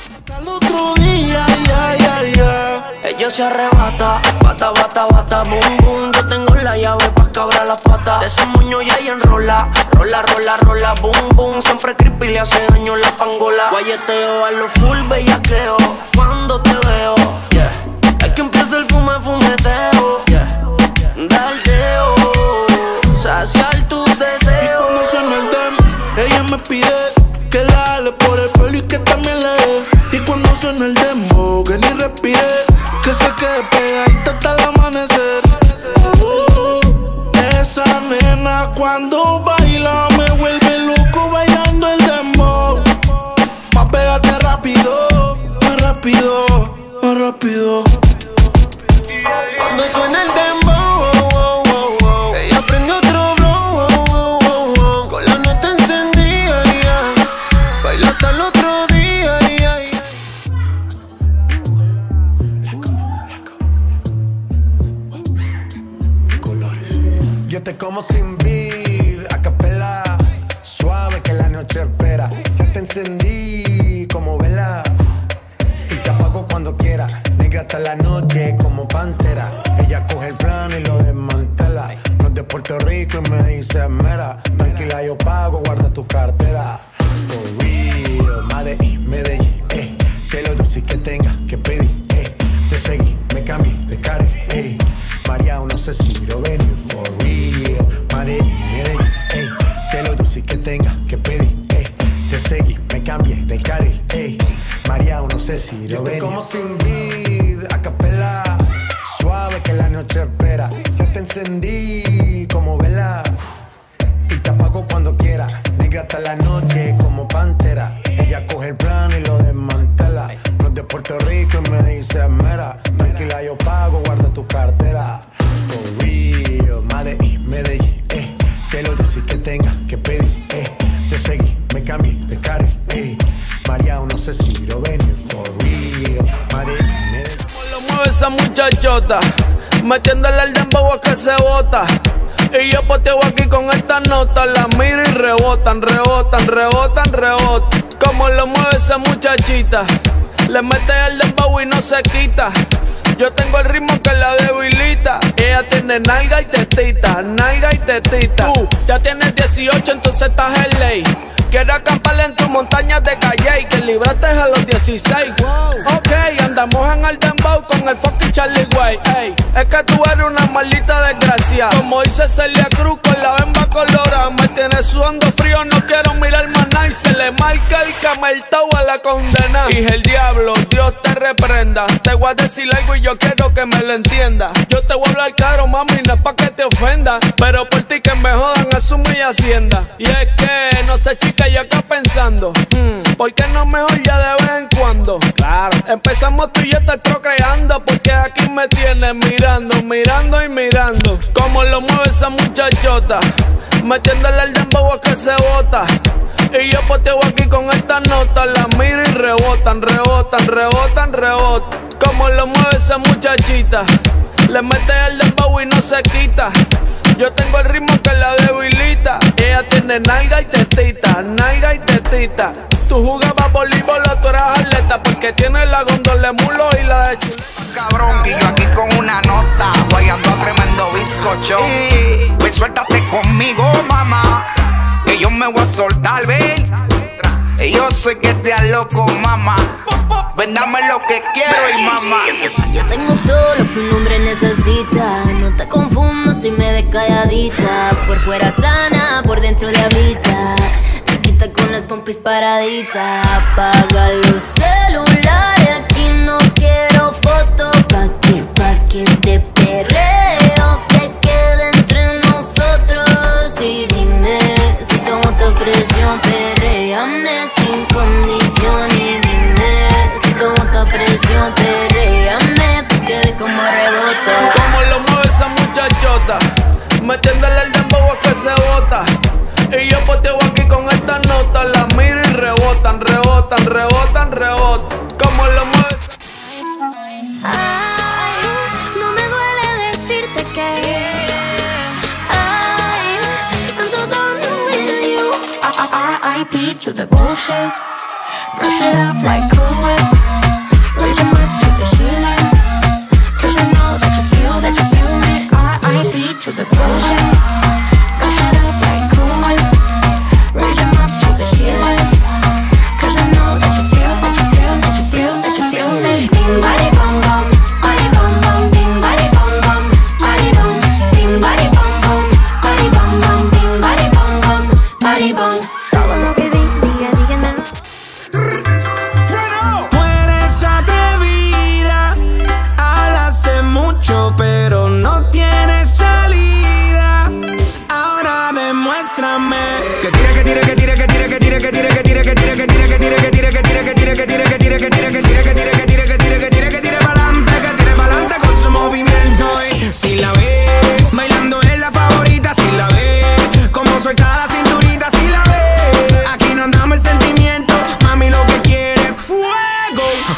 Al otro día, ella se arrebata, bata, bata, bata, boom, boom. Yo tengo la llave pa' cabrar las patas. De ese moño ya ella enrola, rola, rola, rola, boom, boom. Siempre creepy le hace daño la pangola. Guayeteo a lo full bellaqueo cuando te veo, yeah. Es que empieza el fumeteo, yeah. Daldeo, saciar tus deseos. Y cuando suena el dem, ella me pide que la jale por el pelo y que también le dé. Y cuando suena el demo, que ni respire, que se quede pegadita hasta el amanecer. Esa nena cuando baila me vuelve loco bailando el demo. Más pégate rápido, más rápido, más rápido. Cuando suena el dembow, ella prende otro blow, con la nota encendida, yeah. Baila hasta el otro día, yeah. Colores. Yo te como sin vid, a capela, suave que la noche espera. Ya te encendí como vela y te apago cuando quiera. Negra hasta la noche como pantera. Ella coge el plano y lo desmantela. No es de Puerto Rico y me dice mera. Tranquila, yo pago, guarda tu cartera. For real, Medellín, que lo dulce que tenga que pedir, te seguí, me cambié de carril, María, no sé si lo venir. For real, Medellín, que lo dulce que tenga que pedir, te seguí, me cambié de carril, María, no sé si lo venir. Yo te como sin vid, a capela, suave que la noche espera. Ya te encendí como vela y te apago cuando quiera. Negra hasta la noche como pantera. Ella coge el plano y lo desmantela. No es de Puerto Rico y me dice mera. Tranquila, yo pago, guarda tu cartera. For real, Medellín, que lo dulce que tenga que pedir, te seguí, me cambié de carril, María, no sé si lo venir. For real, Medellín. ¿Cómo lo mueve esa muchachota? Metiéndole el dembow a que se bota. Y yo poteo aquí con esta nota. La miro y rebotan, rebotan, rebotan, rebotan. Como lo mueve esa muchachita. Le mete el dembow y no se quita. Yo tengo el ritmo que la debilita. Ella tiene nalga y tetita, nalga y tetita. Tú ya tienes 18, entonces estás en ley. Quiero acampar en tu montaña de calle y que libraste a los 16. Ok, andamos en el dembow con el fucking Charlie Way. Ey, es que tú eres una maldita desgracia. Como dice Celia Cruz con la bemba colorada. Me tienes sudando frío, no quiero mirar más nada. Y se le marca el cameltao a la condena. Y el diablo, Dios te reprenda. Te voy a decir algo y yo quiero que me lo entiendas. Yo te voy a hablar claro, mami, no es pa' que te ofenda. Pero por ti que me jodan, asume y hacienda. Y es que, no sé, chica, yo acá pensando, ¿por qué no mejor ya de vez en cuando? Claro, empezamos tú y yo a estar procreando. Porque aquí me tienes mirando, mirando y mirando. Como lo mueve esa muchachota, metiéndole el dembow a que se bota. Y yo poteo aquí con esta nota. La miro y rebotan, rebotan, rebotan, rebotan. Como lo mueve esa muchachita. Le mete el dembow y no se quita. Yo tengo el ritmo que la debilita. Ella tiene nalga y tetita, nalga y tetita. Tú jugabas voleibol o tú eras atleta. Porque tienes la gondola de mulo y la de chuleta. Cabrón, y yo aquí con una nota, guayando tremendo bizcocho. Pues suéltate conmigo, mamá, que yo me voy a soltar, ven. Y yo sé que te aloco, mamá. Ven, dame lo que quiero y mamá. Yo tengo todo lo que un hombre necesita. No te confundo si me ves calladita. Por fuera sana, por dentro diablita. Chiquita con las pompis paraditas. Apaga los celulares, aquí no quiero fotos. Pa' que este perreo se quede entre nosotros. Y dime si tomo tu presión, perréame sin condición. Y dime si tomo tu presión, perréame porque ve como rebota. Como lo mueve esa muchachota, metiéndole el dembow a que se bota. Y yo poteo aquí con esta nota. La miro y rebotan, rebotan, rebotan, rebotan. Como lo mueve esa... Ay, no me duele decirte que I'm so done with you. R.I.P. to the bullshit. Brush it off like Cool Whip.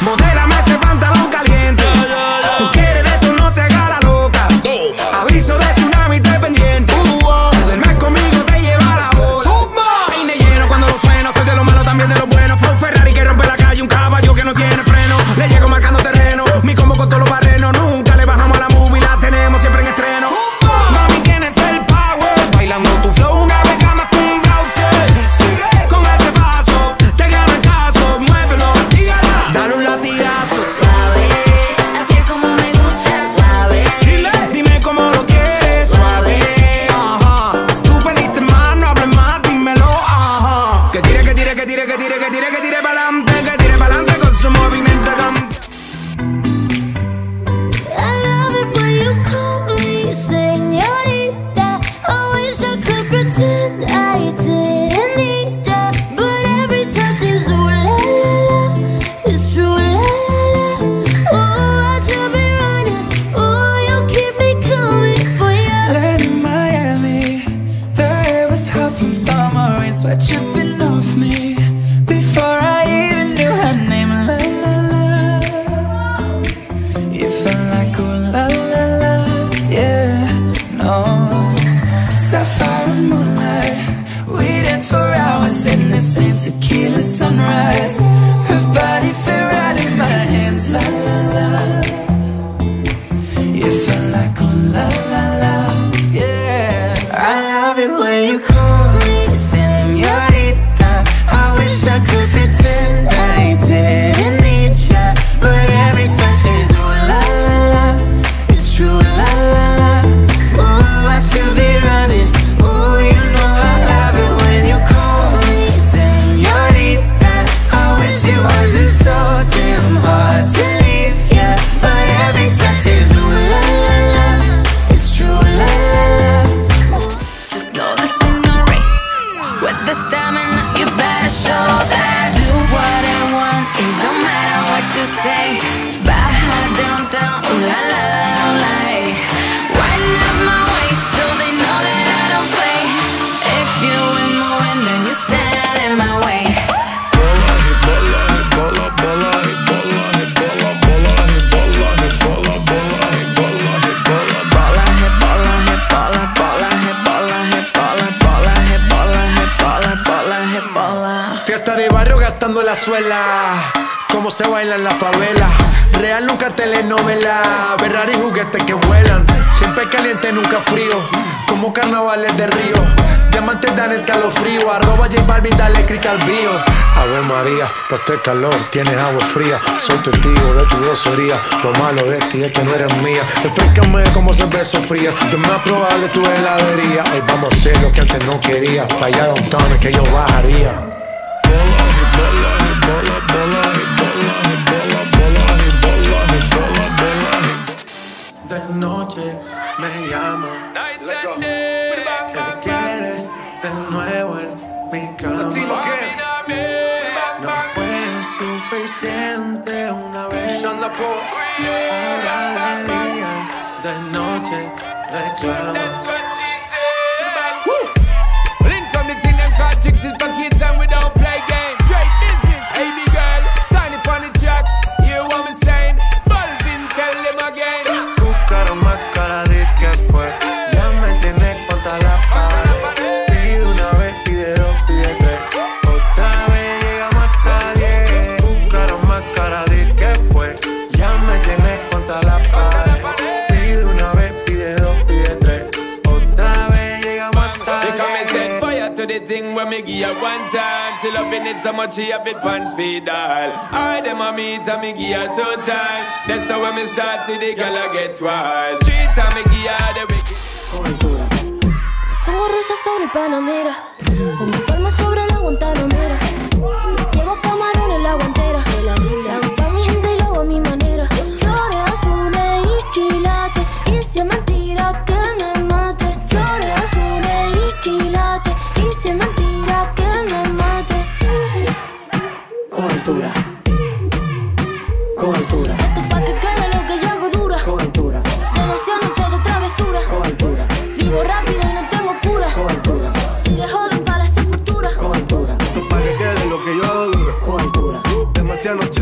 modélame ese pantalón caliente. Tú quieres de esto, no te hagas la loca. Aviso de tsunami, te pendiente. Duermes conmigo, te lleva la hora. Peine lleno cuando lo sueno, soy de lo malo, también de lo bueno. Fue un Ferrari que rompe la calle, un caballo que no tiene freno. Le llego marcando terreno, mi combo con todos los barrenos. Nunca le bajamos a la movie, la tenemos siempre en estreno. Mami, tienes el power, bailando tu flow, una vez más que un browser. Sigue con ese paso, te gana el caso, muévelo, dígala, dale un latigazo. Suave, así es como me gusta. Suave, Dime cómo lo quieres. suave. Ajá. Tú pediste más, no hables más, dímelo. Ajá. Que tire, que tire, que tire, que tire, que tire, que tire pa'lante, que tire pa'lante con su movimiento. I love it when you call me señorita. I wish I could pretend I didn't need ya, but every touch is ooh la la la. It's true la la la. Oh, I should be running. Oh, you keep me coming for ya. Land in Miami, the air was hot from summer rain, sweat dripping off me before I even knew her name. La la la, you felt like ooh la la la, yeah, no. Sapphire and moonlight, we danced for hours in the same tequila sunrise. Her body fit right in my hands, la la la. You felt like ooh la la la, yeah. I love it when you call me señorita. I wish I could pretend I didn't need ya, but every touch is ooh la la la. It's true la la la. Ooh, I should be running. Ooh, you know I love it when you call me señorita. I wish it wasn't so damn hard to leave ya, but every touch is ooh la la la. It's true la la la. Just know this ain't no race. With the stamina, you better show that. Do what I want, it don't matter what you say. Baja downtown, ooh la la la, ooh la. Widen up my waist so they know that I don't play. If you in the wind, then you stand in my way. Fiesta de barrio gastando la suela, como se baila en la favela. Real nunca telenovela, Ferrari juguetes que vuelan. Siempre caliente, nunca frío, como carnavales de Río. Diamantes dan escalofrío, arroba J Balvin, dale click al bio. Ave María, pa' este calor tienes agua fría. Soy testigo de tu grosería, lo malo de ti es que no eres mía. Refrescame como cerveza fría, de más probable tu heladería. Hoy vamos a hacer lo que antes no quería, pa' allá downtown es que yo bajaría. De noche me llama, que quiere de nuevo en mi cama. No fue suficiente una vez, ahora de día, de noche reclama. One time, she loving it so much she have it pants feed all. I dem a meet and me give her 2 times. That's how when me start see the girl I get wild. 3 times me give her the wicked. Tengo rosas sobre el Panamera, tengo palmas sobre la Guantanamera. Llevo camarón en la guantera, le hago pa' mi gente y lo hago a mi manera. Flores azules y quilates, y si es mentira que me mate. Flores azules y quilates, y si es mentira que me mate. Con altura, con altura. Esto es pa' que quede lo que yo hago dura. Con altura, demasiadas noches de travesura. con altura, Vivo rápido y no tengo cura. con altura, Iré joven para la sepultura. con altura, Esto es pa' que quede lo que yo hago dura. con altura. Demasiadas noches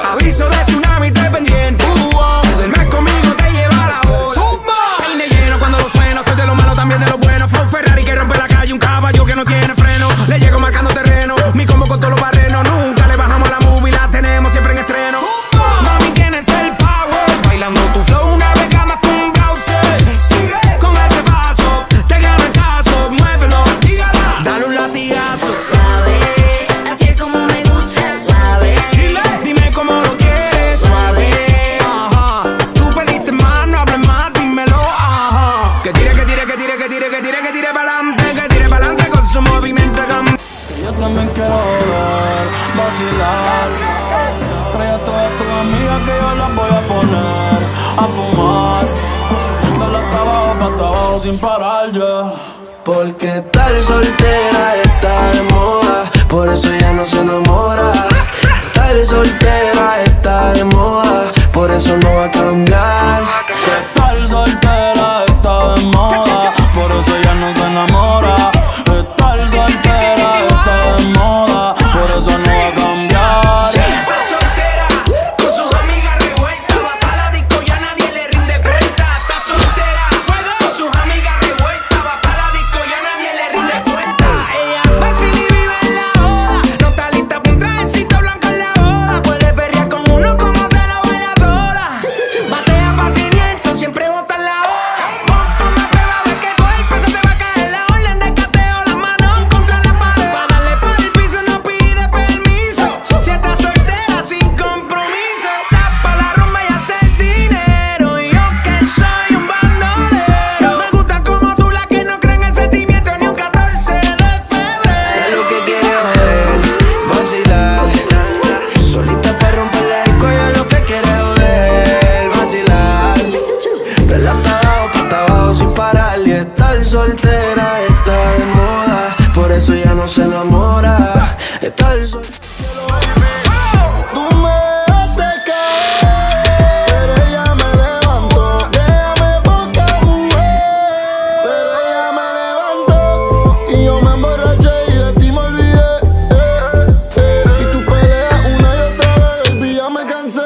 vacilar. Trae a todas tus amigas que yo las voy a poner a fumar. Dale hasta abajo sin parar ya. Porque estar soltera está de moda, por eso ya no se enamora. Estar soltera está de moda, por eso no va a cambiar. Estar soltera está de moda, por eso ya no se enamora. Estar soltera está de moda, por eso no va a cambiar. Está soltera, con sus amigas revueltas, va pa' la disco, ya nadie le rinde cuenta. Está soltera, con sus amigas revueltas, va pa' la disco, ya nadie le rinde cuenta. Ella vacila y vive en la joda, no está lista pa' un trajecito blanco en la boda. Puede perrear con uno como se lo baila sola. Batea pa' 500, siempre bota en la hora. Ponme a prueba, a ver qué golpe se te va a caer la orden de cateo, las manos contra la pared. Pa' darle por el piso no pide permiso. Si estás soltera sin compromiso, estás pa' la rumba y hacer dinero. Y yo que soy un bandolero, me gusta como tú, la que no cree en el sentimiento ni un 14 de febrero. Lo que quiere joder, vacilar. Solita para romper la disco, ella lo que quiere joder, vacilar. De la hasta abajo sin parar. Y estar soltera está de moda, por eso ya no se enamora. Estar soltera. Tú me dejaste caer, pero ella me levantó. Déjame poca mujer, pero ella me levantó. Y yo me emborraché y de ti me olvidé. Y tú peleas una y otra vez, baby, ya me cansé.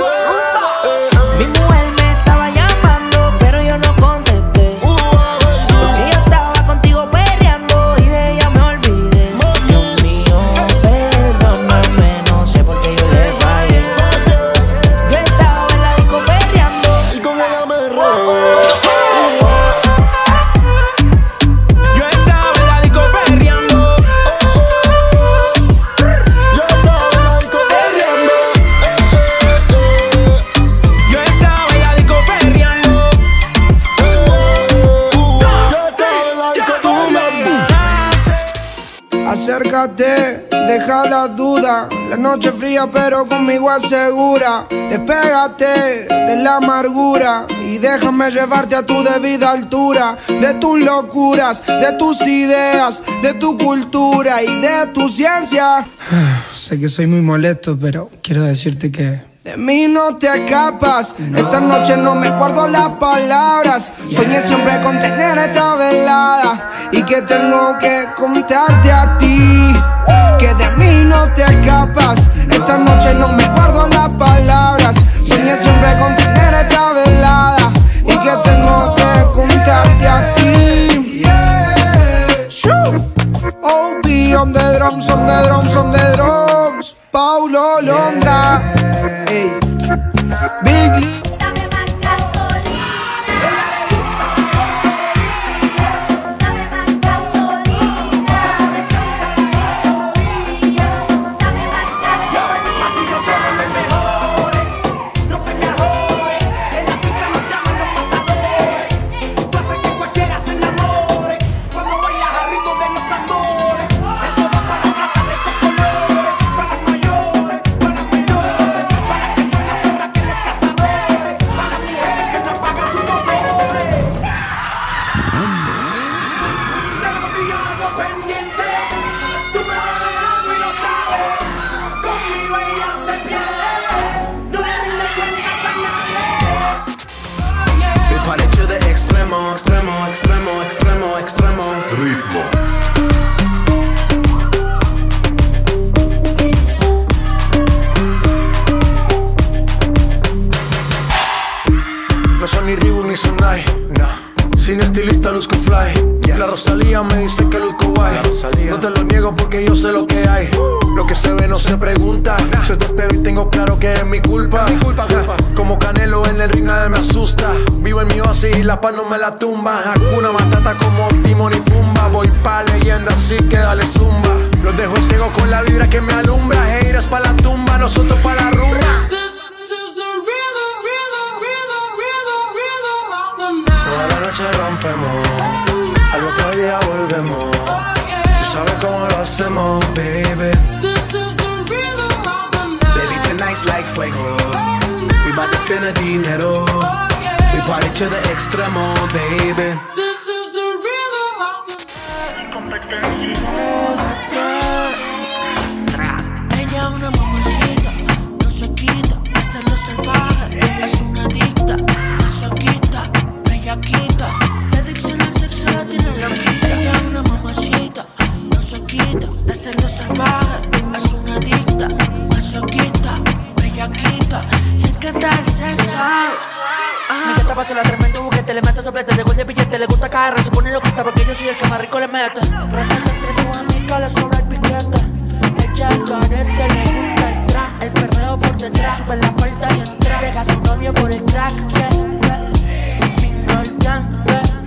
Mi mujer me estaba llamando, pero yo no contesté. Si yo estaba contigo perreando y de ella me olvidé. Dios mío, perdóname, no sé por qué yo le fallé. Yo estaba en la disco perreando Y con ella me regué. Yo estaba en la disco perreando. Yo estaba en la disco perreando. Yo estaba en la disco perreando. Yo estaba en la disco perreando. Acércate, deja la duda. La noche fría pero conmigo asegura. Despégate de la amargura y déjame llevarte a tu debida altura. De tus locuras, de tus ideas, de tu cultura y de tu ciencia. Sé que soy muy molesto, pero quiero decirte que de mí no te escapas. Esta noche no me guardo las palabras. Soñé siempre con tener esta velada y que tengo que contarte a ti que de mí no te escapas. Esta noche no me guardo las palabras. Soñé siempre con tener esta velada y que tengo que contarte a ti. OB on the drums, on the drums, on the drums. Paulo Londra. Hey. Big Lee. Extremo, extremo, extremo, extremo. Ritmo. No soy ni Reebok ni Sonai, nah. Sin estilista luzco fly. La Rosalía me dice que luzco guay. No te lo niego porque yo sé lo que hay. Lo que se ve no se pregunta. Yo te espero y tengo claro que es mi culpa. Como Canelo en el ring nadie me asusta. Vivo en mi oasis y la paz no me la tumba. Hakuna Matata como Timon y Pumba. Voy pa' leyenda así que dale zumba. Los dejo ciego con la vibra que me alumbra. Heiras pa' la tumba, nosotros pa' la rumba. Toda la noche rompemos, al otro día volvemos. Tú sabes cómo lo hacemos, baby. This is the rhythm it's like fuego. We bout to spend a dinero. We party to the extremo, baby. This is the rhythm of the Ella es una mamacita, no se quita, hacerlo salvaje, es una adicta, masoquista, bellaquita, la adicción al sexo la tiene loquita. Ella es una mamacita, no se quita, hacerlo salvaje, es una adicta, masoquista, bellaquita, le encanta el sexo. Mi gata pasa la tremendo juguete, le mete soplete, de gol de billete, le gusta caer, se pone loquita porque yo soy el que más rico le mete. Resalta entre sus amigas, le sobra el piquete. Ella el carete, le gusta el trap, el perreo por detrás, sube la falda y entra, deja a su novio por el track. Pingo el plan,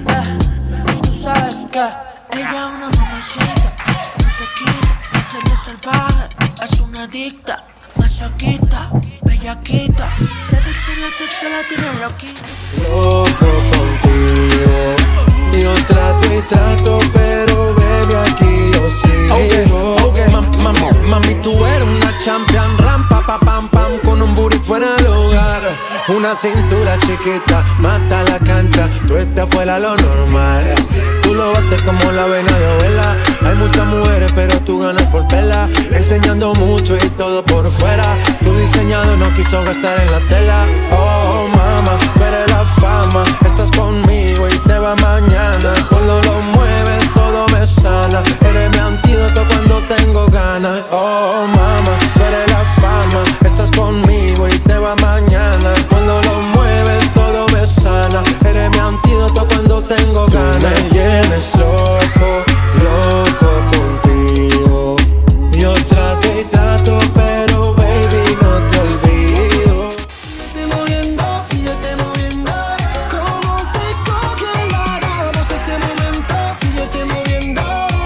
tú sabes que ella es una mamacita, no se quita, hacerlo salvaje, es una adicta, masoquista, bellaquita, la adicción al sexo la tiene loquita. Loco contigo, yo trato y trato, pero baby aquí yo sigo. Mami, tú eres una champion, rampa, pa, pam, pam, con un booty fuera del hogar. Una cintura chiquita, mata la cancha, tú estás fuera lo normal. Tú lo bates como la vena de abuela. Hay muchas mujeres, pero tú ganas por vela. Enseñando mucho y todo por fuera. Tu diseñado no quiso gastar en la tela. Oh, mama, tú eres la fama. Estás conmigo y te va mañana. Cuando lo mueves, todo me sana. Eres mi antídoto cuando tengo ganas. Oh, mama, tú eres la fama. Estás conmigo y te va mañana. Cuando lo mueves, todo me sana. Eres mi antídoto cuando tengo ganas. Tú me tienes loco, loco contigo. Yo trato y trato, pero baby no te olvido. Síguete moviendo, síguete moviendo. Como se congelará este momento, síguete moviendo.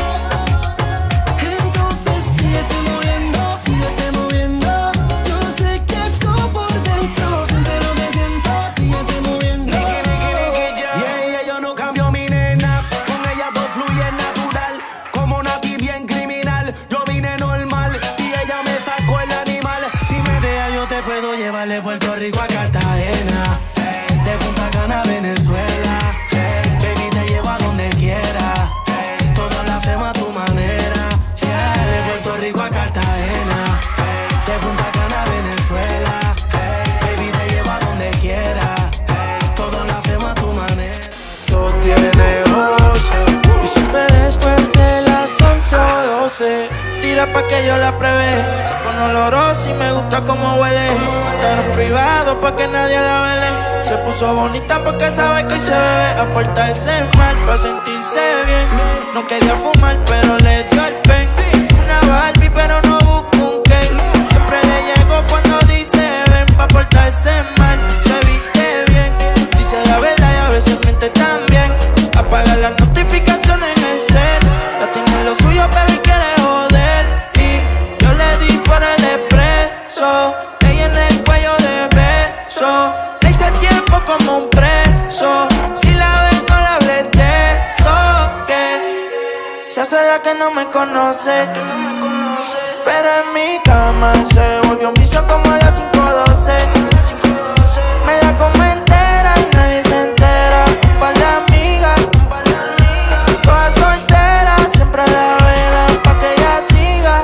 Entonces síguete moviendo, síguete moviendo. Yo sé que tú por dentro sientes lo que siento, síguete moviendo. Yeah, yo no cambio mi nena, con ella todo fluye natural, como Nati bien criminal, yo vine normal y ella me sacó el animal. Si me deja yo te puedo llevar de Puerto Rico a Cartagena, de Punta Cana a Venezuela, baby te llevo a donde quiera, todo lo hacemos a tu manera, de Puerto Rico a Cartagena, de Punta Cana a Venezuela, baby te llevo a donde quiera, todo lo hacemos a tu manera. Todo tiene goce Y siempre después de las 11 o 12 tira pa' que yo la pruebe. Se pone olorosa y me gusta como huele. Entero privado pa' que nadie la vele. Se puso bonita porque sabe que hoy se bebe. A portarse mal pa' sentirse bien. No quería fumar pero le dio el pen. Una Barbie pero no busco un Ken. Siempre le llego cuando dice ven. Pa' portarse mal, se viste bien. Dice la verdad y a veces miente también. Apaga las notificaciones en el cel. Ya tiene lo suyo pero y quiere joder. Y yo le di por el expreso. Ella en el cuello de beso. Le hice tiempo como un preso. Si la ves no la hables de eso. Que se hace la que no me conoce. Pero en mi cama se volvió un vicio como a las 5:12. Me la como entera y nadie se entera. Un par de amigas, todas solteras, siempre a la vela pa' que ella siga.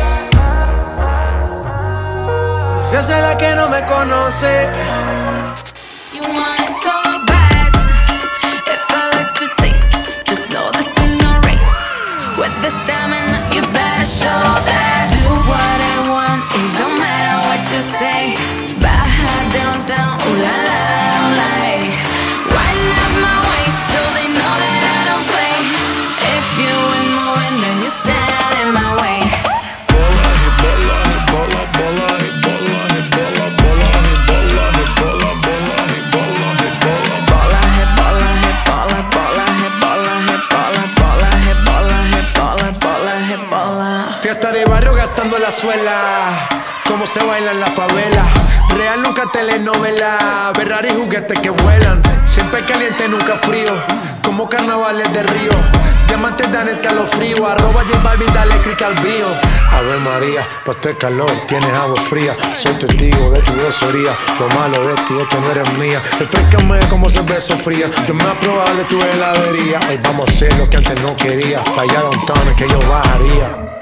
Se hace la que no me conoce. You want it so bad. If I let you taste, just know this ain't no race. With the stamina, you better show that. Do what I want, it don't matter what you say. Baja down, down, ooh la la la, ooh la. Wind up my waist so they know that I don't play. If you ain't moving, then you stand in my way. Fiesta de barrio gastando la suela. Como se baila en la favela. Real nunca telenovela. Ferrari juguetes que vuelan. Siempre caliente, nunca frío. Como carnavales de Río. diamantes dan escalofrío. Arroba J Balvin, dale click al bio. Ave María, pa' este calor tienes agua fría. Soy testigo de tu grosería. Lo malo de ti es que no eres mía. Refrescame como cerveza fría. Yo me voy a probar de tu heladería. Hoy vamos a hacer lo que antes no quería. Pa' allá downtown es que yo bajaría.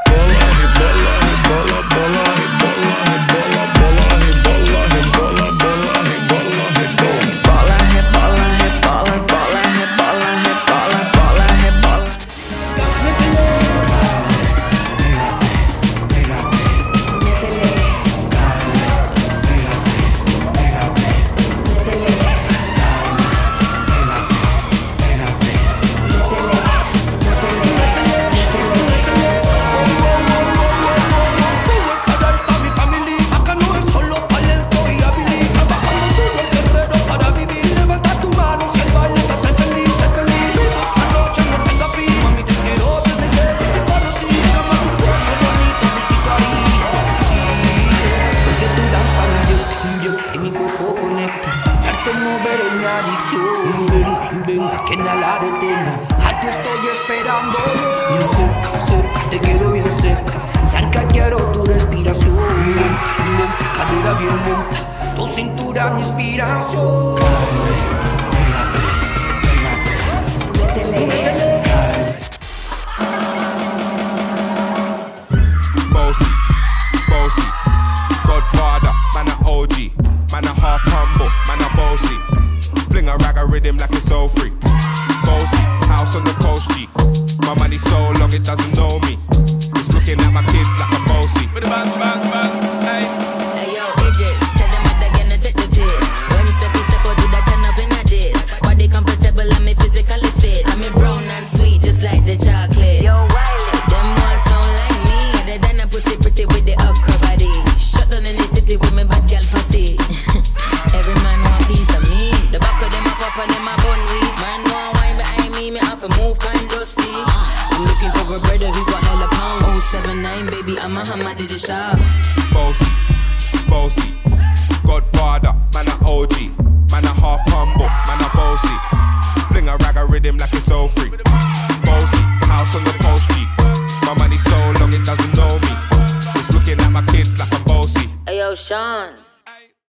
Que nada la detenga, a ti estoy esperando. Bien cerca, cerca, te quiero bien cerca. Cerca quiero tu respiración. Lenta, cadera bien lenta. Tu cintura mi inspiración. Bossy, bossy, Godfather, man a OG, man a half humble, man a bossy. Fling a rag a rhythm like it's all free. Bossy, house on the coast G. My money so long it doesn't know me. It's looking at my kids like a bossy. Bang, bang, bang, hey. Hey yo, Idris, tell them what they're gonna take the piss. When Steffi step out, do that turn up in a diss. Body comfortable, I'm physically fit. I'm brown and sweet, just like the chocolate. Yo, Wiley, them all sound like me. They done a pussy pretty with the upper body. Shut down in the city with me bad girl pussy. Every man want piece of me. The back of them a pop and them a bun weed. Man want wine behind me have to move kind dusty. I'm looking for a brother who got hella pounds. 079 baby, I'm a hammer, did you shop? Bossy, bossy, Godfather, man a OG, man a half humble, man a bossy. Fling a rag a rhythm like it's all free. Bossy, house on the coast G. My money so long it doesn't know me. It's looking at my kids like I'm bossy. Hey yo, Sean.